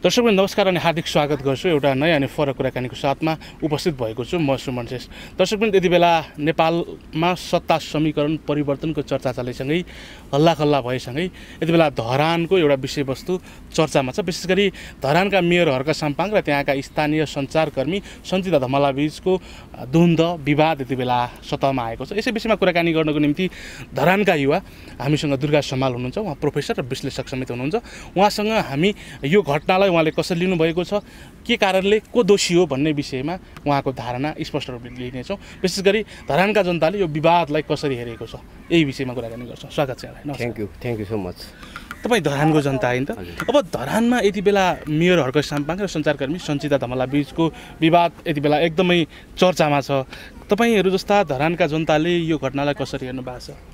दर्शकवृन्द नमस्कार अनि हार्दिक स्वागत गर्छु एउटा नयाँ अनि फरक कुराकानीको साथमा उपस्थित भएको छु म सुमन शेष। दर्शकवृन्द यति बेला नेपालमा सत्ता समीकरण परिवर्तनको चर्चा चलेसँगै हल्लाखल्ला भएसँगै यति बेला धरानको एउटा विषयवस्तु चर्चामा छ। विशेष गरी धरानका मेयर हर्क साम्पाङ र त्यहाँका स्थानीय सञ्चारकर्मी सञ्चिता धमला बीचको द्वन्द विवाद यति बेला सतहमा आएको छ। यसै विषयमा कुराकानी गर्नको निम्ति धरानका युवा हामीसँग दुर्गा समाल हुनुहुन्छ। उहाँ प्रोफेसर र विश्लेषक समेत हुनुहुन्छ। उहाँसँग हामी यो घटनालाई उहाँले कसरी लिनुभएको छ, के कारणले को दोषी हो भन्ने विषयमा उहाँको धारणा स्पष्ट रूपले लिनेछौँ। विशेष गरी धरानका जनताले यो विवादलाई कसरी हेरेको छ यही विषयमा कुराकानी गर्छौँ। स्वागत छ यहाँलाई। Thank you so much. तपाईँ धरानको जनता होइन त? अब धरानमा यति बेला मेयर हर्क साम्पाङ र सञ्चारकर्मी सञ्चिता धमला बीचको विवाद यति बेला एकदमै चर्चामा छ। तपाईँहरू जस्ता धरानका जनताले यो घटनालाई कसरी हेर्नु भएको छ?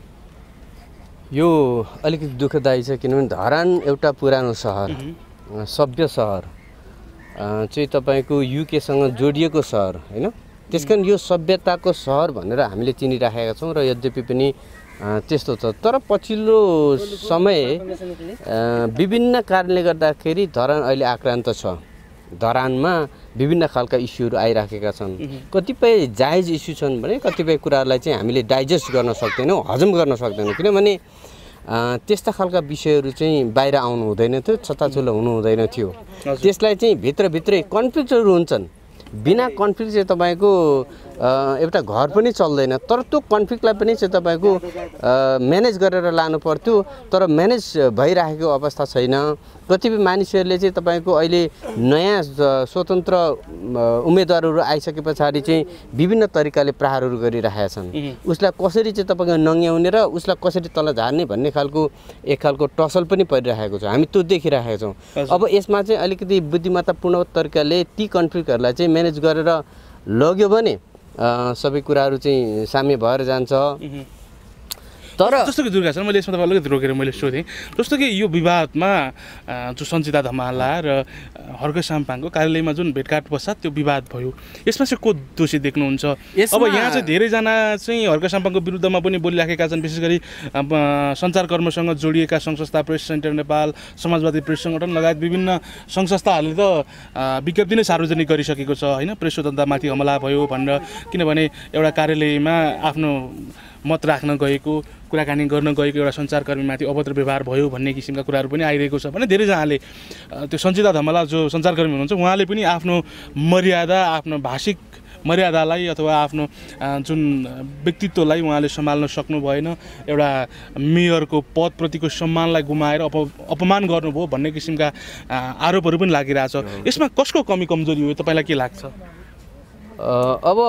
यो अलिकति दुःखदायी छ, किनभने धरान एउटा पुरानो सहर, सभ्य सहर चाहिँ तपाईँको युकेसँग जोडिएको सहर होइन। त्यसकारण यो सभ्यताको सहर भनेर हामीले चिनिराखेका छौँ र यद्यपि पनि त्यस्तो छ। तर पछिल्लो समय विभिन्न कारणले गर्दाखेरि धरान अहिले आक्रान्त छ। धरानमा विभिन्न खालका इस्युहरू आइराखेका छन्। कतिपय जायज इस्यु छन् भने कतिपय कुराहरूलाई चाहिँ हामीले डाइजेस्ट गर्न सक्दैनौँ, हजम गर्न सक्दैनौँ, किनभने त्यस्ता खालका विषयहरू चाहिँ बाहिर आउनु हुँदैन थियो, छताछुल्लो हुनु हुँदैन थियो। त्यसलाई चाहिँ भित्रभित्रै कन्फ्लिक्टहरू हुन्छन्। बिना कन्फ्लिक्ट चाहिँ तपाईँको एउटा घर पनि चल्दैन। तर त्यो कन्फ्लिक्टलाई पनि चाहिँ तपाईँको म्यानेज गरेर लानु पर्थ्यो, तर म्यानेज भइरहेको अवस्था छैन। कतिपय मानिसहरूले चाहिँ तपाईँको अहिले नयाँ स्वतन्त्र उम्मेदवारहरू आइसके पछाडि चाहिँ विभिन्न तरिकाले प्रहारहरू गरिरहेका छन्। उसलाई कसरी चाहिँ तपाईँको नङ्ग्याउने र उसलाई कसरी तल झार्ने भन्ने खालको एक खालको टसल पनि परिरहेको छ। हामी त्यो देखिरहेका छौँ। अब यसमा चाहिँ अलिकति बुद्धिमत्तापूर्ण तरिकाले ती कन्फ्लिक्टहरूलाई चाहिँ म्यानेज गरेर लग्यो भने सबै कुराहरू चाहिँ साम्य भएर जान्छ। तर जस्तो कि दुर्गा सर, मैले यसमा तपाईँलाई अलिकति रोकेर मैले सोधेँ, जस्तो कि यो विवादमा जो सञ्चिता धमला र हर्क साम्पाङको कार्यालयमा जुन भेटघाट पश्चात त्यो विवाद भयो, यसमा चाहिँ को दोषी देख्नुहुन्छ? अब यहाँ चाहिँ धेरैजना चाहिँ हर्क साम्पाङको विरुद्धमा पनि बोलिराखेका छन्। विशेष गरी सञ्चारकर्मीसँग जोडिएका सङ्घ संस्था, प्रेस सेन्टर नेपाल, समाजवादी प्रेस सङ्गठन लगायत विभिन्न सङ्घ संस्थाहरूले त विज्ञप्ति नै सार्वजनिक गरिसकेको छ होइन, प्रेस स्वतन्त्रतामाथि हमला भयो भनेर। किनभने एउटा कार्यालयमा आफ्नो मत राख्न गएको, कुराकानी गर्न गएको एउटा सञ्चारकर्मीमाथि अभद्र व्यवहार भयो भन्ने किसिमका कुराहरू पनि आइरहेको छ भने धेरैजनाले त्यो सञ्चिता धमला जो सञ्चारकर्मी हुनुहुन्छ उहाँले पनि आफ्नो मर्यादा, आफ्नो भाषिक मर्यादालाई अथवा आफ्नो जुन व्यक्तित्वलाई उहाँले सम्हाल्न सक्नु भएन, एउटा मेयरको पदप्रतिको सम्मानलाई गुमाएर अपमान गर्नुभयो भन्ने किसिमका आरोपहरू पनि लागिरहेछ। यसमा कसको कमी कमजोरी हो तपाईँलाई के लाग्छ? अब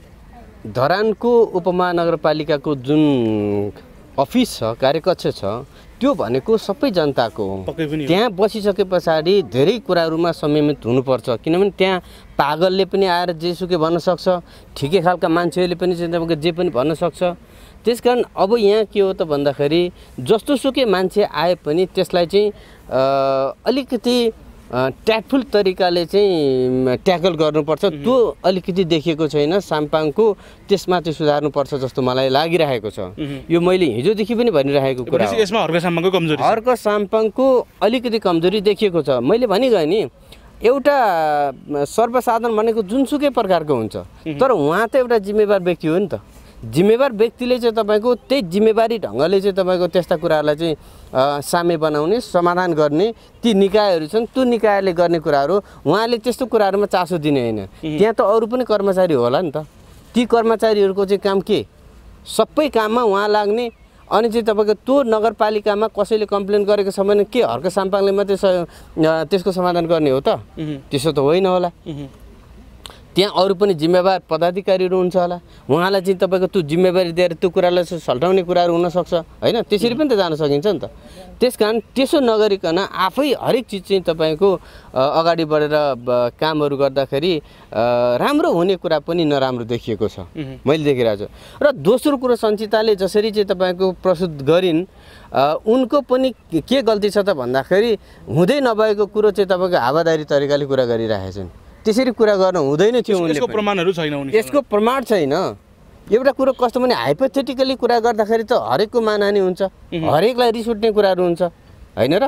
धरानको उपमहानगरपालिकाको जुन अफिस छ, कार्यकक्ष छ, त्यो भनेको सबै जनताको हो। त्यहाँ बसिसके पछाडि धेरै कुराहरूमा संयमित हुनुपर्छ, किनभने त्यहाँ पागलले पनि आएर जेसुकै भन्न सक्छ, ठिकै खालका मान्छेहरूले पनि तपाईँको जे पनि भन्न सक्छ। त्यसकारण अब यहाँ के हो त भन्दाखेरि जस्तोसुकै मान्छे आए पनि त्यसलाई चाहिँ अलिकति ट्याक्टफुल तरिकाले चाहिँ ट्याकल गर्नुपर्छ। त्यो अलिकति देखिएको छैन साम्पाङको, त्यसमा चाहिँ सुधार्नुपर्छ जस्तो मलाई लागिरहेको छ। यो मैले हिजोदेखि पनि भनिरहेको कुरा हो। यसमा हर्क साम्पाङको कमजोरी, हर्क साम्पाङको अलिकति कमजोरी देखिएको छ। मैले भनिगएँ नि, एउटा सर्वसाधारण भनेको जुनसुकै प्रकारको हुन्छ, तर उहाँ त एउटा जिम्मेवार व्यक्ति हो नि त। जिम्मेवार व्यक्तिले चाहिँ तपाईँको त्यही जिम्मेवारी ढङ्गले चाहिँ तपाईँको त्यस्ता कुराहरूलाई चाहिँ साम्य बनाउने, समाधान गर्ने ती निकायहरू छन्। त्यो निकायले गर्ने कुराहरू उहाँले त्यस्तो कुराहरूमा चासो दिने होइन। त्यहाँ त अरू पनि कर्मचारी होला नि त। ती कर्मचारीहरूको चाहिँ काम के? सबै काममा उहाँ लाग्ने। अनि चाहिँ तपाईँको त्यो नगरपालिकामा कसैले कम्प्लेन गरेको छ भने के हर्क साम्पाङले मात्रै त्यसको समाधान गर्ने हो त? त्यसो त होइन होला। त्यहाँ अरू पनि जिम्मेवार पदाधिकारीहरू हुन्छ होला, उहाँलाई चाहिँ तपाईँको त्यो जिम्मेवारी दिएर त्यो कुरालाई सल्टाउने कुराहरू हुनसक्छ होइन। त्यसरी पनि त जान सकिन्छ नि त। त्यस कारण त्यसो नगरिकन आफै हरेक चिज चाहिँ तपाईँको अगाडि बढेर कामहरू गर्दाखेरि राम्रो हुने कुरा पनि नराम्रो देखिएको छ, मैले देखिरहेको छु। र दोस्रो कुरो, सञ्चिताले जसरी चाहिँ तपाईँको प्रस्तुत गरिन्, उनको पनि के गल्ती छ त भन्दाखेरि हुँदै नभएको कुरो चाहिँ तपाईँको हावादारी तरिकाले कुरा गरिरहेका छन्। त्यसरी कुरा गर्न हुँदैन थियो। यसको प्रमाणहरू छैन, यसको प्रमाण छैन। एउटा कुरो कस्तो भने हाइपोथेटिकली कुरा गर्दाखेरि त हरेकको मानहानि हुन्छ, हरेकलाई रिस उठ्ने कुराहरू हुन्छ होइन र?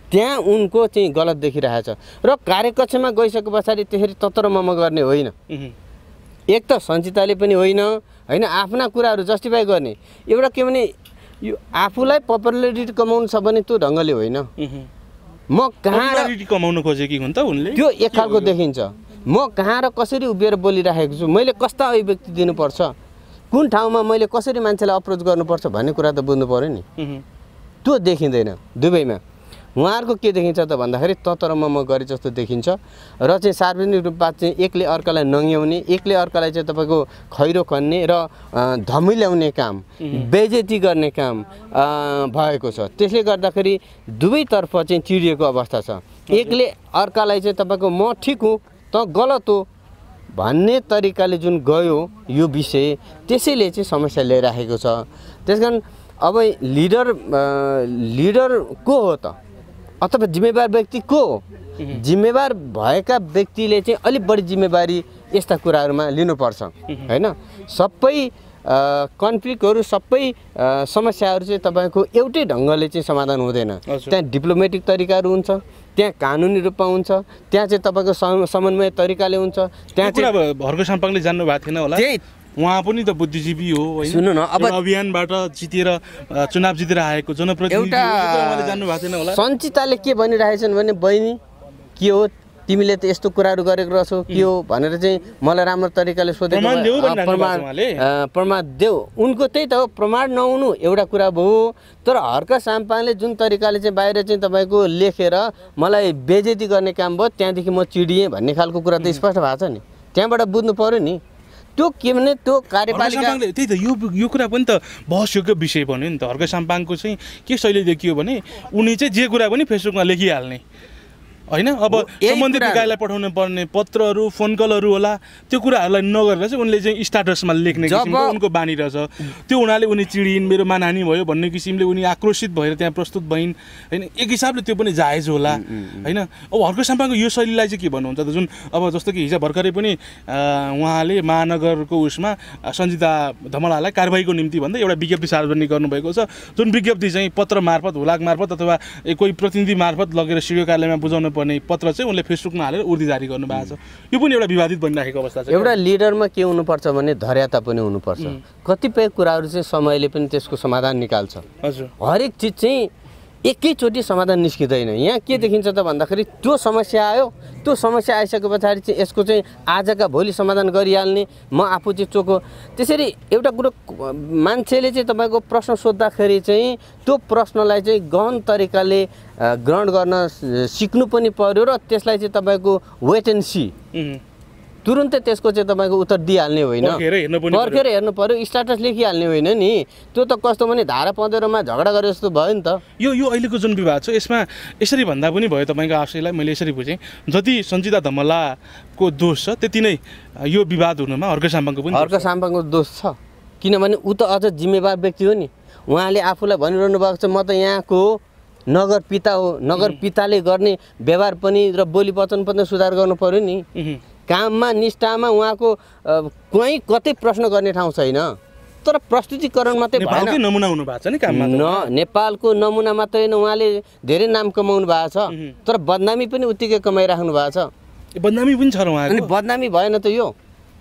त्यहाँ उनको चाहिँ गलत देखिरहेछ र कार्यकक्षमा गइसके पछाडि त्यसरी ततरमम गर्ने होइन। एक त सञ्चिताले पनि होइन होइन आफ्ना कुराहरू जस्टिफाई गर्ने एउटा के भने यो आफूलाई पपुलारिटी कमाउनु छ भने त्यो ढङ्गले होइन। म कहाँ कमाउनु खोजेकी हुन् त उनले त्यो एक खालको देखिन्छ। म कहाँ र कसरी उभिएर बोलिरहेको छु, मैले कस्ता अभिव्यक्ति दिनुपर्छ, कुन ठाउँमा मैले कसरी मान्छेलाई अप्रोच गर्नुपर्छ भन्ने कुरा त बुझ्नु पऱ्यो नि। त्यो देखिँदैन दुवैमा। उहाँहरूको के देखिन्छ त भन्दाखेरि ततरमम गरे जस्तो देखिन्छ र चाहिँ सार्वजनिक रूपमा चाहिँ एकले अर्कालाई नङ्ग्याउने, एकले अर्कालाई चाहिँ तपाईँको खैरो खन्ने र धमिल्याउने काम, बेइज्जती गर्ने काम भएको छ। त्यसले गर्दाखेरि दुवैतर्फ चाहिँ चिडिएको अवस्था छ। एकले अर्कालाई चाहिँ तपाईँको म ठिक हुँ त गलत हो भन्ने तरिकाले जुन गयो यो विषय, त्यसैले चाहिँ समस्या ल्याइराखेको छ। त्यसकारण अब लिडर को हो त अथवा जिम्मेवार व्यक्ति को हो? जिम्मेवार भएका व्यक्तिले चाहिँ अलिक बढी जिम्मेवारी यस्ता कुराहरूमा लिनुपर्छ होइन। सबै कन्फ्लिक्टहरू सबै समस्याहरू चाहिँ तपाईँको एउटै ढङ्गले चाहिँ समाधान हुँदैन। त्यहाँ डिप्लोमेटिक तरिकाहरू हुन्छ, त्यहाँ कानुनी रूपमा हुन्छ, त्यहाँ चाहिँ तपाईँको समन्वय तरिकाले हुन्छ। त्यहाँ चाहिँ हर्क साम्पाङले जान्नु भएको थिएन होला, उहाँ पनि त बुद्धिजीवी हो होइन। सुन्नु न, अब अभियानबाट जितेर चुनाव जितेर आएको जनप्रतिनिधि उहाँले जान्नु भएको थिएन होला। सञ्चिताले के भनिरहेछन् भने बहिनी के हो तिमीले त यस्तो कुराहरू गरेको रहेछौ के हो भनेर चाहिँ मलाई राम्रो तरिकाले सोधेको। प्रमाण देऊ उनको त्यही त हो, प्रमाण नहुनु एउटा कुरा भयो। तर हर्क साम्पाङले जुन तरिकाले चाहिँ बाहिर चाहिँ तपाईँको लेखेर मलाई बेइज्जती गर्ने काम भयो, त्यहाँदेखि म चिडिएँ भन्ने खालको कुरा त स्पष्ट भएको छ नि। त्यहाँबाट बुझ्नु पऱ्यो नि त्यो के भने त्यो कार्यपालिका। त्यही त यो कुरा पनि त बहसयोग्य विषय बन्यो नि त। हर्क साम्पाङको चाहिँ के शैली देखियो भने उनी चाहिँ जे कुरा पनि फेसबुकमा लेखिहाल्ने होइन। अब सम्बन्धित निकायलाई पठाउनु पर्ने पत्रहरू फोन कलहरू होला, त्यो कुराहरूलाई नगरेर चाहिँ उनले चाहिँ स्टाटसमा लेख्ने किसिमको उनको बानी रहेछ। त्यो हुनाले उनी चिडिन्, मेरो मानहानि भयो भन्ने किसिमले उनी आक्रोशित भएर त्यहाँ प्रस्तुत भइन् होइन। एक हिसाबले त्यो पनि जायज होला होइन। अब हर्क साम्पाङको यो शैलीलाई चाहिँ के भन्नुहुन्छ त? जुन अब जस्तो कि हिजो भर्खरै पनि उहाँले महानगरको उसमा सञ्जिता धमलालाई कारबाहीको निम्ति भन्दै एउटा विज्ञप्ति सार्वजनिक गर्नुभएको छ, जुन विज्ञप्ति चाहिँ पत्र मार्फत हुलाक मार्फत अथवा कोही प्रतिनिधि मार्फत लगेर सिडिओ कार्यालयमा बुझाउनु पर्ने पत्र चाहिँ उनले फेसबुकमा हालेर उर्दी जारी गर्नुभएको छ। यो पनि एउटा विवादित बनिरहेको अवस्था छ। एउटा लिडरमा के हुनुपर्छ भने धैर्यता पनि हुनुपर्छ। कतिपय कुराहरू चाहिँ समयले पनि त्यसको समाधान निकाल्छ। हजुर, हरेक चिज चाहिँ एकैचोटि समाधान निस्किँदैन। यहाँ के देखिन्छ त भन्दाखेरि त्यो समस्या आयो, त्यो समस्या आइसके पछाडि चाहिँ यसको चाहिँ आजका भोलि समाधान गरिहाल्ने म आफू चाहिँ चोखो। त्यसरी एउटा कुरो मान्छेले चाहिँ तपाईँको प्रश्न सोद्धाखेरि चाहिँ त्यो प्रश्नलाई चाहिँ गहन तरिकाले ग्रहण गर्न सिक्नु पनि पर्यो र त्यसलाई चाहिँ तपाईँको वेट एन्ड सी तुरुन्तै त्यसको चाहिँ तपाईँको उत्तर दिइहाल्ने होइन, पर्खेर हेर्नु पर्यो, स्ट्याटस लेखिहाल्ने होइन नि। त्यो त कस्तो भने धारा पँधेरोमा झगडा गरे जस्तो भयो नि त। यो अहिलेको जुन विवाद छ यसमा यसरी भन्दा पनि भयो तपाईँको आशयलाई मैले यसरी बुझेँ, जति सञ्जिता धमलाको दोष छ त्यति नै यो विवाद हुनुमा हर्क साम्पाङको पनि हर्क साम्पाङको दोष छ। किनभने ऊ त अझ जिम्मेवार व्यक्ति हो नि। उहाँले आफूलाई भनिरहनु भएको छ म त यहाँको नगर पिता हो, नगर पिताले गर्ने व्यवहार पनि र बोली वचन पनि सुधार गर्नु पर्यो नि। काममा निष्ठामा उहाँको कहीँ कतै प्रश्न गर्ने ठाउँ छैन। तर प्रस्तुतिकरण मात्रै भएन, नमुना हुनु भएको छ नि काममा। नेपालको नमुना मात्रै होइन, उहाँले धेरै नाम कमाउनु भएको छ। तर बदनामी पनि उत्तिकै कमाइराख्नु भएको छ। बदनामी पनि छ र उहाँको। बदनामी भएन त यो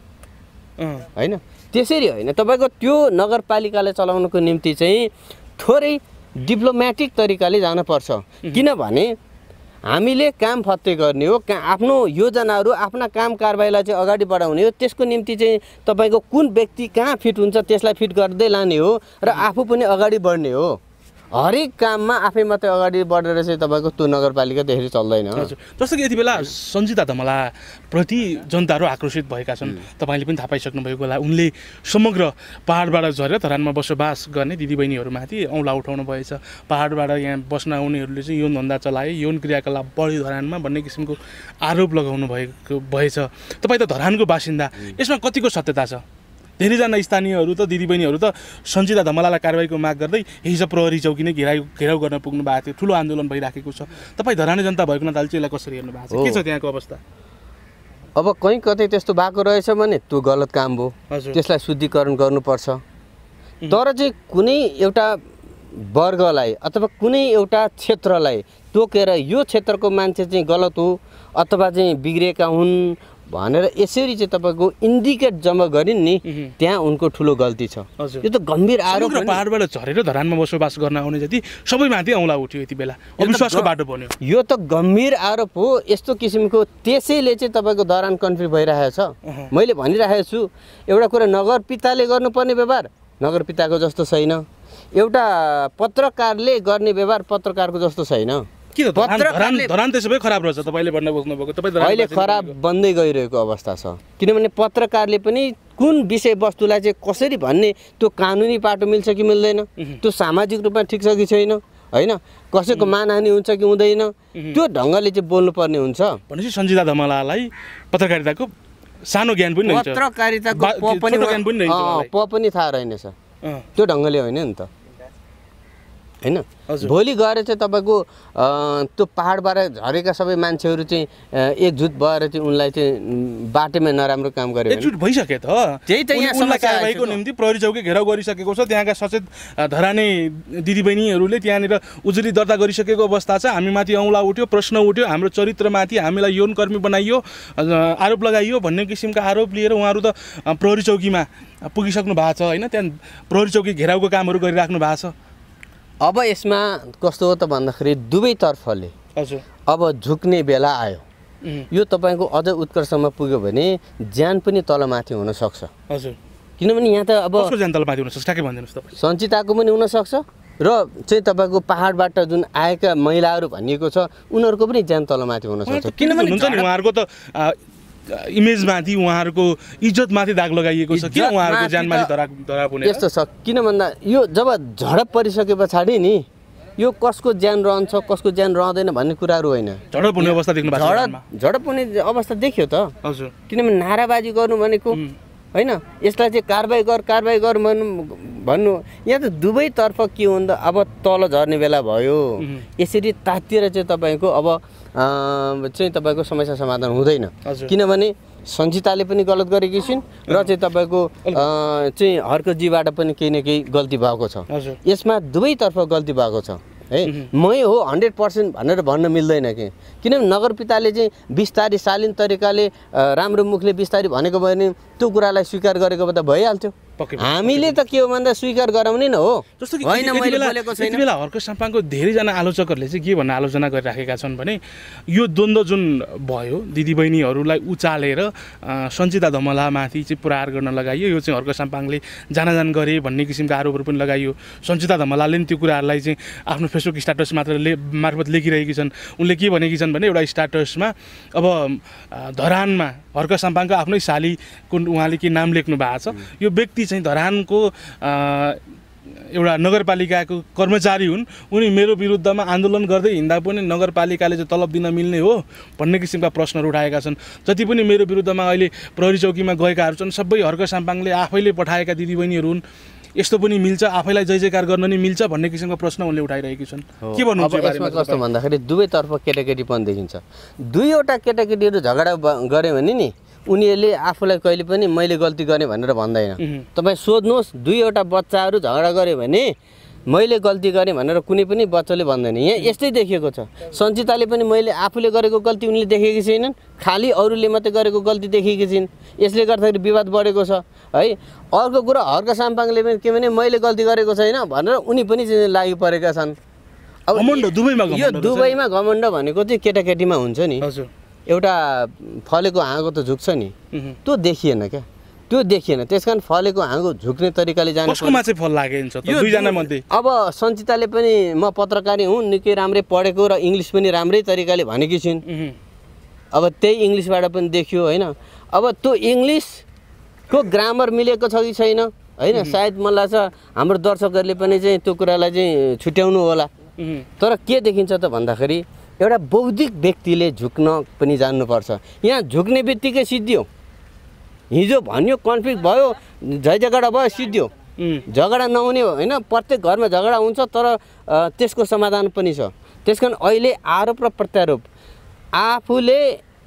होइन। त्यसरी होइन, तपाईँको त्यो नगरपालिकालाई चलाउनुको निम्ति चाहिँ थोरै डिप्लोमेटिक तरिकाले जानुपर्छ। किनभने हामीले काम फत्ते गर्ने हो, आफ्नो योजनाहरू आफ्ना काम कारबाहीलाई चाहिँ अगाडि बढाउने हो। त्यसको निम्ति चाहिँ तपाईँको कुन व्यक्ति कहाँ फिट हुन्छ त्यसलाई फिट गर्दै लाने हो र आफू पनि अगाडि बढ्ने हो। हरेक काममा आफै मात्रै अगाडि बढेर चाहिँ तपाईँको त्यो नगरपालिका त्यसरी चल्दैन। जस्तो कि यति बेला सञ्जिता धमलाप्रति जनताहरू आक्रोशित भएका छन्, तपाईँले पनि थाहा पाइसक्नु भएको होला। उनले समग्र पाहाडबाट झरेर धरानमा बसोबास गर्ने दिदीबहिनीहरूमाथि औँला उठाउनु भएछ। पाहाडबाट यहाँ बस्न आउनेहरूले चाहिँ यौन धन्दा चलाए, यौन क्रियाकलाप बढी धरानमा भन्ने किसिमको आरोप लगाउनु भएछ। तपाईँ त धरानको बासिन्दा, यसमा कतिको सत्यता छ? धेरैजना स्थानीयहरू त दिदीबहिनीहरू त सञ्जिता धमलालाई कारबाहीको माग गर्दै हिजो प्रहरी चौकी नै घेराउ गर्न पुग्नु भएको थियो, ठुलो आन्दोलन भइराखेको छ। तपाईँ धराने जनता भएको नाताले चाहिँ यसलाई कसरी हेर्नु भएको छ? के छ त्यहाँको अवस्था? अब कहीँ कतै त्यस्तो भएको रहेछ भने त्यो गलत काम हो, त्यसलाई शुद्धिकरण गर्नुपर्छ। तर चाहिँ कुनै एउटा वर्गलाई अथवा कुनै एउटा क्षेत्रलाई तोकेर यो क्षेत्रको मान्छे चाहिँ गलत हो अथवा चाहिँ बिग्रेका हुन् भनेर यसरी चाहिँ तपाईँको इन्डिकेट जम्मा गरिन् नि त्यहाँ उनको ठुलो गल्ती छ। यो त गम्भीर आरोप हो। पहाडबाट झरेर धरानमा बसोबास गर्न आउने जति सबैमाथि औँला उठ्यो यति बेला, अविश्वासको बाटो बन्यो। यो त गम्भीर आरोप हो। यस्तो किसिमको त्यसैले चाहिँ तपाईँको धरान कन्फ्लिक्ट भइरहेको छ। मैले भनिरहेको छु एउटा कुरा, नगरपिताले गर्नुपर्ने व्यवहार नगरपिताको जस्तो छैन, एउटा पत्रकारले गर्ने व्यवहार पत्रकारको जस्तो छैन। धरान त्यसो भए खराब रहेछ तपाईँले भन्न खोज्नुभएको। तपाईँ अहिले खराब बन्दै गइरहेको अवस्था छ, किनभने पत्रकारले पनि कुन विषयवस्तुलाई चाहिँ कसरी भन्ने त्यो कानुनी पाटो मिल्छ कि मिल्दैन, त्यो सामाजिक रूपमा ठिक छ कि छैन, होइन कसैको मानहानि हुन्छ कि हुँदैन, त्यो ढङ्गले चाहिँ बोल्नुपर्ने हुन्छ। भनेपछि सञ्जिता धमलालाई पत्रकारिताको सानो ज्ञान पनि हुन्छ, पत्रकारिताको पनि थाहा रहेनछ, त्यो ढङ्गले होइन नि त, होइन। भोलि गएर चाहिँ तपाईँको त्यो पहाडबाट झरेका सबै मान्छेहरू चाहिँ एकजुट भएर चाहिँ उनलाई चाहिँ बाटोमा नराम्रो काम गर्यो। एकजुट भइसके त, त्यही त यहाँ कारबाहीको निम्ति प्रहरी चौकी घेराउ गरिसकेको छ। त्यहाँका सचेत धराने दिदीबहिनीहरूले त्यहाँनिर उजुरी दर्ता गरिसकेको अवस्था छ। हामीमाथि औँला उठ्यो, प्रश्न उठ्यो, हाम्रो चरित्रमाथि हामीलाई यौनकर्मी बनाइयो, आरोप लगाइयो भन्ने किसिमका आरोप लिएर उहाँहरू त प्रहरी चौकीमा पुगिसक्नु भएको छ, होइन। त्यहाँ प्रहरी चौकी घेराउको कामहरू गरिराख्नु भएको छ। अब यसमा कस्तो हो त भन्दाखेरि दुवैतर्फले अब झुक्ने बेला आयो। यो तपाईँको अझ उत्कर्षमा पुग्यो भने ज्यान पनि तलमाथि हुनसक्छ। हजुर, किनभने यहाँ त अब ज्यान तलमाथि हुनसक्छ, ठ्याक्कै भनिदिनुहोस् तपाईँ। सञ्चिताको पनि हुनसक्छ र चाहिँ तपाईँको पहाडबाट जुन आएका महिलाहरू भनिएको छ उनीहरूको पनि ज्यान तलमाथि हुनसक्छ। किनभने हुन्छ नि उहाँहरूको त इमेजमाथि, उहाँहरूको इज्जतमाथि दाग लगाइएको छ, किन उहाँहरूको ज्यानमाथि धराप हुने? यस्तो छ, किन भन्दा यो जब झडप परिसके पछाडि नि यो कसको ज्यान रहन्छ कसको ज्यान रहँदैन भन्ने कुराहरू होइन। झडप हुने अवस्था देख्नु भएको छ? झडप हुने अवस्था देखियो त। हजुर, किनभने नाराबाजी गर्नु भनेको होइन, यसलाई चाहिँ कारबाही गर भन्नु। यहाँ त दुवैतर्फ के हुन्छ, अब तल झर्ने बेला भयो। यसरी तातिएर चाहिँ तपाईँको अब चाहिँ तपाईँको समस्या समाधान हुँदैन। किनभने सञ्चिताले पनि गलत गरेकी छिन् र चाहिँ तपाईँको चाहिँ हर्कजीबाट पनि केही न केही गल्ती भएको छ। यसमा दुवैतर्फ गल्ती भएको छ है। मै हो 100% भनेर भन्न मिल्दैन कि, किनभने नगरपिताले चाहिँ बिस्तारी शालीन तरिकाले राम्रो मुखले बिस्तारी भनेको भयो भने त्यो कुरालाई स्वीकार गरेको त भइहाल्थ्यो। हामीले त के हो भन्दा स्वीकार गराउने न हो। जस्तो कि यति बेला हर्क साम्पाङको धेरैजना आलोचकहरूले चाहिँ के भन्ने आलोचना गरिराखेका छन् भने यो द्वन्द्व जुन भयो दिदीबहिनीहरूलाई उचालेर सञ्चिता धमलामाथि चाहिँ प्रहार गर्न लगाइयो, यो चाहिँ हर्क साम्पाङले जानाजान गरे भन्ने किसिमका आरोपहरू पनि लगाइयो। सञ्चिता धमलाले त्यो कुराहरूलाई चाहिँ आफ्नो फेसबुक स्ट्याटस मार्फत लेखिरहेकी छन्। उनले के भनेकी छन् भने एउटा स्ट्याटसमा अब धरानमा हर्क साम्पाङको आफ्नै सालीको उहाँले के नाम लेख्नु भएको छ, यो व्यक्ति चाहिँ धरानको एउटा नगरपालिकाको कर्मचारी हुन्, उनी मेरो विरुद्धमा आन्दोलन गर्दै हिँड्दा पनि नगरपालिकाले चाहिँ तलब दिन मिल्ने हो भन्ने किसिमका प्रश्नहरू उठाएका छन्। जति पनि मेरो विरुद्धमा अहिले प्रहरी चौकीमा गएकाहरू छन् सबै हर्क साम्पाङले आफैले पठाएका दिदीबहिनीहरू हुन्, यस्तो पनि मिल्छ, आफैलाई जय जयकार गर्न नि मिल्छ भन्ने किसिमका प्रश्न उनले उठाइरहेकी छन्। के भन्नुहुन्छ यसमा? कस्तो भन्दाखेरि दुवैतर्फ केटाकेटी पनि देखिन्छ। दुईवटा केटाकेटीहरू झगडा गऱ्यो भने नि उनीहरूले आफूलाई कहिले पनि मैले गल्ती गरेँ भनेर भन्दैन। तपाईँ सोध्नुहोस्, दुईवटा बच्चाहरू झगडा गऱ्यो भने मैले गल्ती गरेँ भनेर कुनै पनि बच्चाले भन्दैन। यहाँ यस्तै देखिएको छ। सञ्चिताले पनि मैले आफूले गरेको गल्ती उनले देखेकी छैनन्, खालि अरूले मात्रै गरेको गल्ती देखेकी छिन्। यसले गर्दाखेरि विवाद बढेको छ है। अर्को कुरा हर्क साम्पाङले पनि के भने मैले गल्ती गरेको छैन भनेर उनी पनि लागि परेका छन्। अब यो दुबईमा घमण्ड भनेको चाहिँ केटाकेटीमा हुन्छ नि। एउटा फलेको हाँगो त झुक्छ नि, त्यो देखिएन क्या, त्यो देखिएन। त्यस कारण फलेको हाँगो झुक्ने तरिकाले जानु कसकोमा चाहिँ फल लागेन्छ त दुईजना मध्ये? अब सञ्चिताले पनि म पत्रकारी हुँ, निकै राम्रै पढेको र इङ्ग्लिस पनि राम्रै तरिकाले भनेकी छिन्। अब त्यही इङ्ग्लिसबाट पनि देखियो होइन। अब त्यो इङ्ग्लिसको ग्रामर मिलेको छ कि छैन होइन, सायद मलाई लाग्छ हाम्रो दर्शकहरूले पनि चाहिँ त्यो कुरालाई चाहिँ छुट्याउनु होला। तर के देखिन्छ त भन्दाखेरि एउटा बौद्धिक व्यक्तिले झुक्न पनि जान्नुपर्छ। यहाँ झुक्ने बित्तिकै सिद्धियो। हिजो भन्यो कन्फ्लिक्ट भयो, झैझगडा भयो, सिद्धियो। झगडा नहुने होइन, प्रत्येक घरमा झगडा हुन्छ तर त्यसको समाधान पनि छ। त्यस कारण अहिले आरोप र प्रत्यारोप आफूले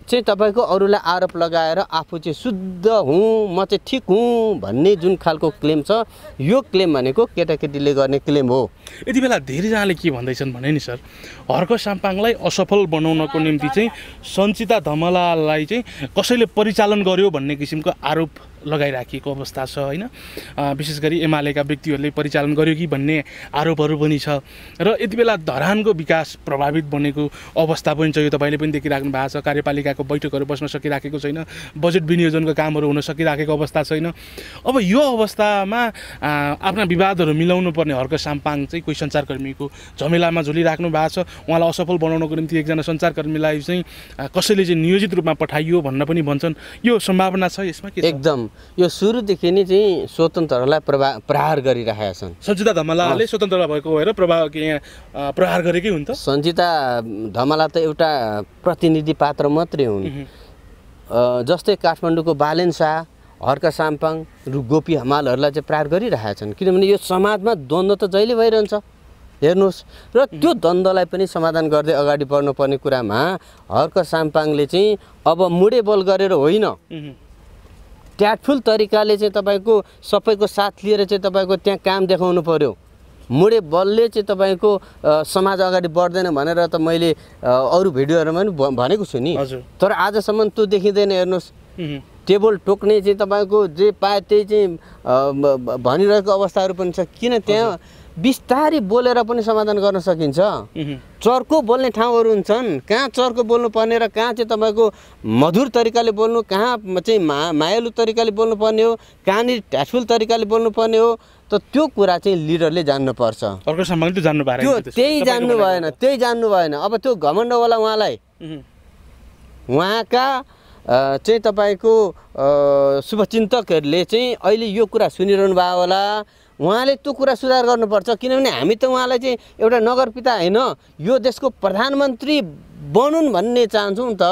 चाहिँ तपाईँको अरूलाई आरोप लगाएर आफू चाहिँ शुद्ध हुँ म चाहिँ ठिक हुँ भन्ने जुन खालको क्लेम छ यो क्लेम भनेको केटाकेटीले गर्ने क्लेम हो। यति बेला धेरैजनाले के भन्दैछन् भने नि सर, हर्क साम्पाङलाई असफल बनाउनको निम्ति चाहिँ सञ्चिता धमलालाई चाहिँ कसैले परिचालन गर्यो भन्ने किसिमको आरोप लगाइराखेको अवस्था छ होइन। विशेष गरी एमालेका व्यक्तिहरूले परिचालन गर्यो कि भन्ने आरोपहरू पनि छ र यति बेला धरानको विकास प्रभावित बनेको अवस्था पनि छ। यो तपाईँले पनि देखिराख्नु भएको छ, कार्यपालिकाको बैठकहरू बस्न सकिराखेको छैन, बजेट विनियोजनको कामहरू हुन सकिराखेको अवस्था छैन। अब यो अवस्थामा आफ्ना विवादहरू मिलाउनु पर्ने हर्क साम्पाङ चाहिँ कोही सञ्चारकर्मीको झमेलामा झुलिराख्नु भएको छ। उहाँलाई असफल बनाउनको निम्ति एकजना सञ्चारकर्मीलाई चाहिँ कसैले चाहिँ नियोजित रूपमा पठाइयो भन्न पनि भन्छन्। यो सम्भावना छ यसमा के? एकदम यो सुरुदेखि नै चाहिँ स्वतन्त्रहरूलाई प्रहार गरिरहेका छन्। सञ्चिता धमलाले स्वतन्त्र भएको भएर प्रहार गरेकै हुन् त? सञ्चिता धमला त एउटा प्रतिनिधि पात्र मात्रै हुन्। जस्तै काठमाडौँको बालेन शाह, हर्क साम्पाङ र गोपी हमालहरूलाई चाहिँ प्रहार गरिरहेका छन्, किनभने यो समाजमा द्वन्द्व त जहिले भइरहन्छ हेर्नुहोस्। र त्यो द्वन्द्वलाई पनि समाधान गर्दै अगाडि बढ्नुपर्ने कुरामा हर्क साम्पाङले चाहिँ अब मुडे बल गरेर होइन, ट्याटफुल तरिकाले चाहिँ तपाईँको सबैको साथ लिएर चाहिँ तपाईँको त्यहाँ काम देखाउनु पर्यो। मुडे बलले चाहिँ तपाईँको समाज अगाडि बढ्दैन भनेर त मैले अरू भिडियोहरूमा पनि भनेको छु नि, तर आजसम्म त्यो देखिँदैन। हेर्नुहोस्, टेबल टोक्ने चाहिँ तपाईँको जे पाए त्यही चाहिँ भनिरहेको अवस्थाहरू पनि छ। किन त्यहाँ बिस्तारै बोलेर पनि समाधान गर्न सकिन्छ। चर्को बोल्ने ठाउँहरू हुन्छन्, कहाँ चर्को बोल्नु पर्ने र कहाँ चाहिँ तपाईँको मधुर तरिकाले बोल्नु, कहाँ चाहिँ मायालु तरिकाले बोल्नुपर्ने हो, कहाँनिर ट्याटफुल तरिकाले बोल्नुपर्ने हो, त त्यो कुरा चाहिँ लिडरले जान्नुपर्छ। त्यही जान्नु भएन। अब त्यो घमण्डवाला उहाँलाई उहाँका चाहिँ तपाईँको शुभचिन्तकहरूले चाहिँ अहिले यो कुरा सुनिरहनु भयो होला, उहाँले त्यो कुरा सुधार गर्नुपर्छ। किनभने हामी त उहाँलाई चाहिँ एउटा नगरपिता होइन, यो देशको प्रधानमन्त्री बनुन् भन्ने चाहन्छौँ नि त।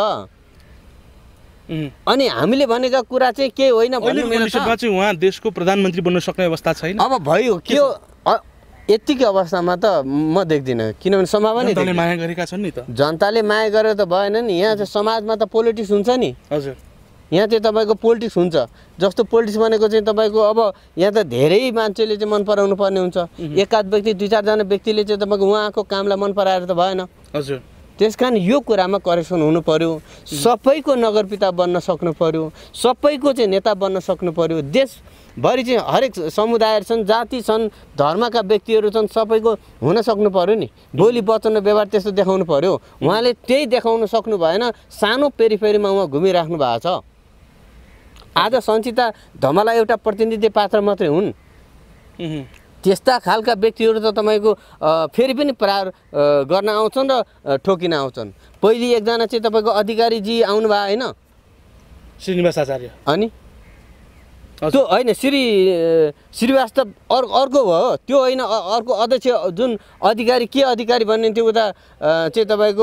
अनि हामीले भनेका कुरा चाहिँ के होइन, उहाँ देशको प्रधानमन्त्री बन्न सक्ने अवस्था छैन। अब भयो के हो, यतिकै अवस्थामा त म देख्दिनँ, किनभने सम्भावना जनताले माया गरेका छन् नि त। जनताले माया गरेर त भएन नि। यहाँ चाहिँ समाजमा त पोलिटिक्स हुन्छ नि। हजुर, यहाँ चाहिँ तपाईँको पोलिटिक्स हुन्छ। जस्तो पोलिटिक्स भनेको चाहिँ तपाईँको अब यहाँ त धेरै मान्छेले चाहिँ मन पराउनु पर्ने हुन्छ। एकाध व्यक्ति, दुई चारजना व्यक्तिले चाहिँ तपाईँको उहाँको कामलाई मन पराएर त भएन। हजुर, त्यस कारण यो कुरामा करेक्सन हुनु पर्यो। सबैको नगरपिता बन्न सक्नु पर्यो, सबैको चाहिँ नेता बन्न सक्नु पर्यो। देशभरि चाहिँ हरेक समुदायहरू छन्, जाति छन्, धर्मका व्यक्तिहरू छन्, सबैको हुन सक्नु पर्यो नि। बोली वचन र व्यवहार त्यस्तो देखाउनु पर्यो। उहाँले त्यही देखाउन सक्नु भएन, सानो पेरिफेरीमा उहाँ घुमिराख्नु भएको छ। आज सञ्चिता धमला एउटा प्रतिनिधि पात्र मात्रै हुन्। त्यस्ता खालका व्यक्तिहरू त तपाईँको फेरि पनि प्रहार गर्न आउँछन् र ठोकिन आउँछन्। पहिले एकजना चाहिँ तपाईँको अधिकारीजी आउनु भयो होइन, श्रीनिवास आचार्य। अनि त्यो होइन, श्रीवास त अर्को हो, त्यो होइन, अर्को अध्यक्ष जुन अधिकारी के अधिकारी भन्ने थियो उता चाहिँ तपाईँको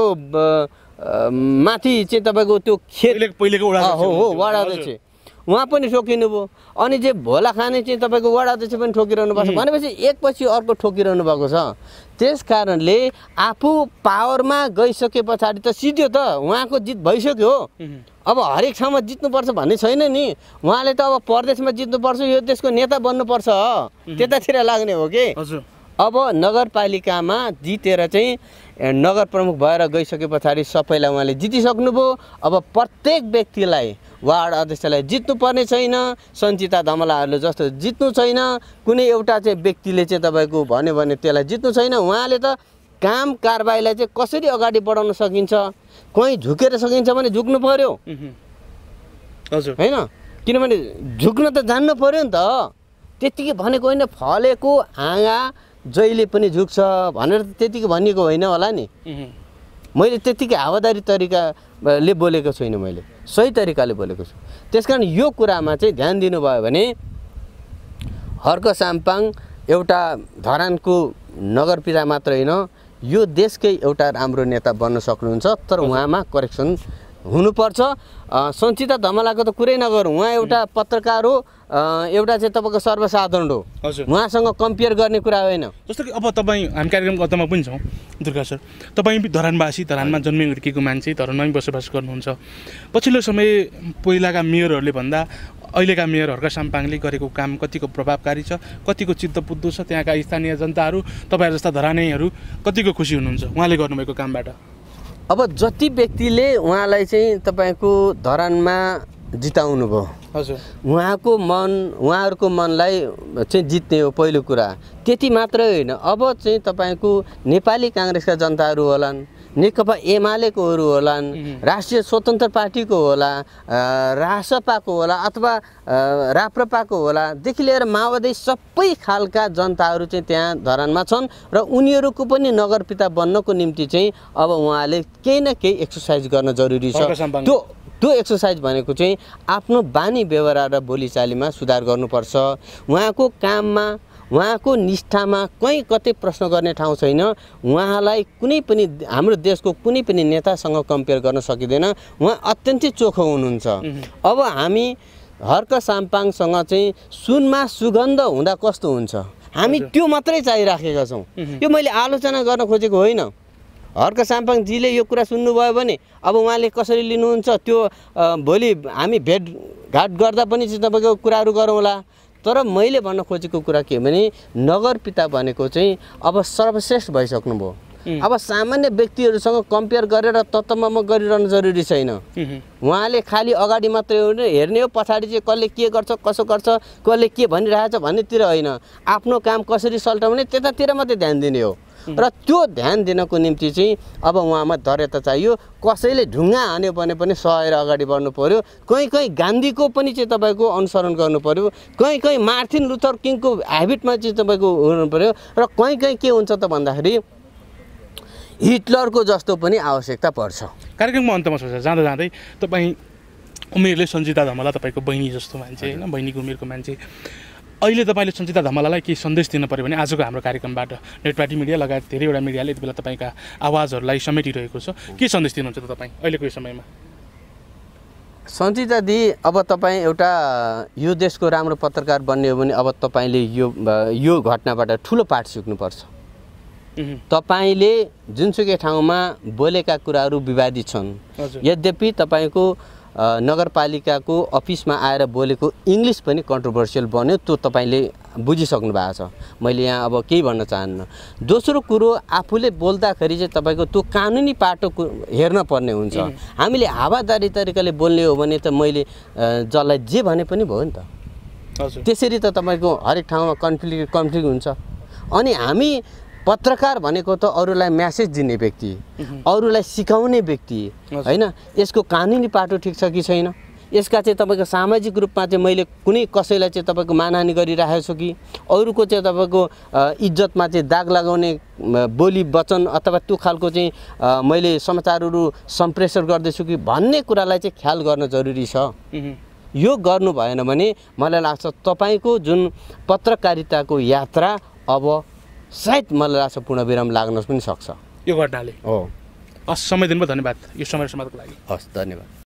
माथि चाहिँ तपाईँको त्यो पहिलेको वडा अध्यक्ष, उहाँ पनि ठोकिनु भयो। अनि जे भोला खाने चाहिँ तपाईँको वडा अध्यक्ष पनि ठोकिरहनु भएको छ भनेपछि एकपछि अर्को ठोकिरहनु भएको छ। त्यस कारणले आफू पावरमा गइसके पछाडि त सिध्यो त उहाँको जित भइसक्यो। अब हरेक ठाउँमा जित्नुपर्छ भन्ने छैन नि। उहाँले त अब प्रदेशमा जित्नुपर्छ, यो देशको नेता बन्नुपर्छ, त्यतातिर लाग्ने हो कि। अब नगरपालिकामा जितेर चाहिँ नगर प्रमुख भएर गइसके पछाडि सबैलाई उहाँले जितिसक्नुभयो। अब प्रत्येक व्यक्तिलाई, वार्ड अध्यक्षलाई जित्नुपर्ने छैन, सञ्चिता धमलाहरूले जस्तो जित्नु छैन, कुनै एउटा चाहिँ व्यक्तिले चाहिँ तपाईँको भन्यो भने त्यसलाई जित्नु छैन। उहाँले त काम कारबाहीलाई चाहिँ कसरी अगाडि बढाउन सकिन्छ, कहीँ झुकेर सकिन्छ भने झुक्नु पर्यो होइन, किनभने झुक्न त जान्नु पर्यो नि त। त्यतिकै भनेको होइन, फलेको हाँगा जहिले पनि झुक्छ भनेर त्यतिकै भनिएको होइन होला नि। मैले त्यतिकै हावादारी तरिकाले बोलेको छुइनँ, मैले सही तरिकाले बोलेको छु। त्यसकारण यो कुरामा चाहिँ ध्यान दिनुभयो भने हर्क साम्पाङ एउटा धरानको नगरपिता मात्र होइन, यो देशकै एउटा राम्रो नेता बन्न सक्नुहुन्छ। तर उहाँमा करेक्सन हुनुपर्छ। सञ्चिता धमलाको त कुरै नगरौँ, उहाँ एउटा पत्रकार हो, एउटा चाहिँ तपाईँको सर्वसाधारण हो, हजुर। उहाँसँग कम्पेयर गर्ने कुरा होइन। जस्तो कि अब तपाईँ हामी कार्यक्रमको अन्तमा पनि छौँ दुर्गा सर, तपाईँ धरानवासी, धरानमा जन्मे हुर्केको मान्छे, धरानमा बसोबास गर्नुहुन्छ। पछिल्लो समय पहिलाका मेयरहरूले भन्दा अहिलेका मेयर हर्क साम्पाङले गरेको काम कतिको प्रभावकारी छ, कतिको चित्त बुझ्दो छ, त्यहाँका स्थानीय जनताहरू तपाईँहरू जस्ता धरानेहरू कतिको खुसी हुनुहुन्छ उहाँले गर्नुभएको कामबाट? अब जति व्यक्तिले उहाँलाई चाहिँ तपाईँको धरानमा जिताउनु भयो, हजुर, उहाँहरूको मनलाई चाहिँ जित्ने हो पहिलो कुरा। त्यति मात्रै होइन, अब चाहिँ तपाईँको नेपाली काङ्ग्रेसका जनताहरू होलान्, नेकपा एमालेकोहरू होलान्, राष्ट्रिय स्वतन्त्र पार्टीको होला, रासपाको होला अथवा राप्रपाको होला देखि लिएर माओवादी सबै खालका जनताहरू चाहिँ त्यहाँ धरानमा छन् र उनीहरूको पनि नगरपिता बन्नको निम्ति चाहिँ अब उहाँले केही न केही एक्सर्साइज गर्न जरुरी छ। त्यो एक्सर्साइज भनेको चाहिँ आफ्नो बानी व्यवहार र बोलीचालीमा सुधार गर्नुपर्छ। उहाँको काममा, उहाँको निष्ठामा कहीँ कतै प्रश्न गर्ने ठाउँ छैन। उहाँलाई कुनै पनि हाम्रो देशको कुनै पनि नेतासँग कम्पेयर गर्न सकिँदैन। उहाँ अत्यन्तै चोखो हुनुहुन्छ। अब हामी हर्क साम्पाङसँग चाहिँ सुनमा सुगन्ध हुँदा कस्तो हुन्छ, हामी त्यो मात्रै चाहिराखेका छौँ। यो मैले आलोचना गर्न खोजेको होइन। हर्क साम्पाङजीले यो कुरा सुन्नुभयो भने अब उहाँले कसरी लिनुहुन्छ त्यो भोलि हामी भेटघाट गर्दा पनि चाहिँ तपाईँको कुराहरू गरौँला। तर मैले भन्न खोजेको कुरा के भने नगरपिता भनेको चाहिँ अब सर्वश्रेष्ठ भइसक्नुभयो। अब सामान्य व्यक्तिहरूसँग कम्पेयर गरेर तत्त्वमा गरिरहनु जरुरी छैन। उहाँले खालि अगाडि मात्रै हेर्ने हो, पछाडि चाहिँ कसले के गर्छ, कसो गर्छ, कसले के भनिरहेछ भन्नेतिर होइन। आफ्नो काम कसरी सल्टाउने त्यतातिर मात्रै ध्यान दिने हो। र त्यो ध्यान दिनको निम्ति चाहिँ अब उहाँमा धैर्यता चाहियो। कसैले ढुङ्गा हान्यो भने पनि सहेर अगाडि बढ्नु पर्यो। कहीँ गान्धीको पनि चाहिँ तपाईँको अनुसरण गर्नु पर्यो। कहीँ मार्टिन लुथर किङको ह्याबिटमा चाहिँ तपाईँको हुनु पर्यो। र कहीँ के हुन्छ त भन्दाखेरि हिटलरको जस्तो पनि आवश्यकता पर्छ। कार्यक्रममा अन्तमा सोच्छ जाँदा जाँदै तपाईँ उमेरले सञ्चिता धमला तपाईँको बहिनी जस्तो मान्छे होइन, बहिनीको उमेरको मान्छे, अहिले तपाईँले सञ्चिता धमलालाई केही सन्देश दिनु पऱ्यो भने आजको हाम्रो कार्यक्रमबाट नेटपाटी मिडिया लगायत धेरैवटा मिडियाले यति बेला तपाईँका आवाजहरूलाई समेटिरहेको छ, के सन्देश दिनुहुन्छ त तपाईँ अहिलेको यो समयमा? सञ्चिता दी, अब तपाईँ एउटा यो देशको राम्रो पत्रकार बन्ने हो भने अब तपाईँले यो घटनाबाट ठुलो पाठ सिक्नुपर्छ। तपाईँले जुनसुकै ठाउँमा बोलेका कुराहरू विवादित छन्। यद्यपि तपाईँको नगरपालिकाको अफिसमा आएर बोलेको इङ्ग्लिस पनि कन्ट्रोभर्सियल बन्यो, त्यो तपाईँले बुझिसक्नु भएको छ। मैले यहाँ अब केही भन्न चाहन्न। दोस्रो कुरो, आफूले बोल्दाखेरि चाहिँ तपाईँको त्यो कानुनी पाटो हेर्न पर्ने हुन्छ। हामीले हावादारी तरिकाले बोल्ने हो भने त मैले जसलाई जे भने पनि भयो नि त। त्यसरी त तपाईँको हरेक ठाउँमा कन्फ्लिक्ट हुन्छ। अनि हामी पत्रकार भनेको त अरूलाई म्यासेज दिने व्यक्ति, अरूलाई सिकाउने व्यक्ति होइन। यसको कानुनी पाटो ठिक छ कि छैन, यसका चाहिँ तपाईँको सामाजिक रूपमा चाहिँ मैले कुनै कसैलाई चाहिँ तपाईँको मानहानि गरिरहेको छु कि अरूको चाहिँ तपाईँको इज्जतमा चाहिँ दाग लगाउने बोली वचन अथवा त्यो खालको चाहिँ मैले समाचारहरू सम्प्रेषण गर्दैछु कि भन्ने कुरालाई चाहिँ ख्याल गर्न जरुरी छ। यो गर्नु भएन भने मलाई लाग्छ तपाईँको जुन पत्रकारिताको यात्रा अब सायद मलाई लाग्छ पूर्णविराम लाग्न पनि सक्छ यो घटनाले। हो। हस्, समय दिनुभयो, धन्यवाद यो समय समाजको लागि। हस्, धन्यवाद।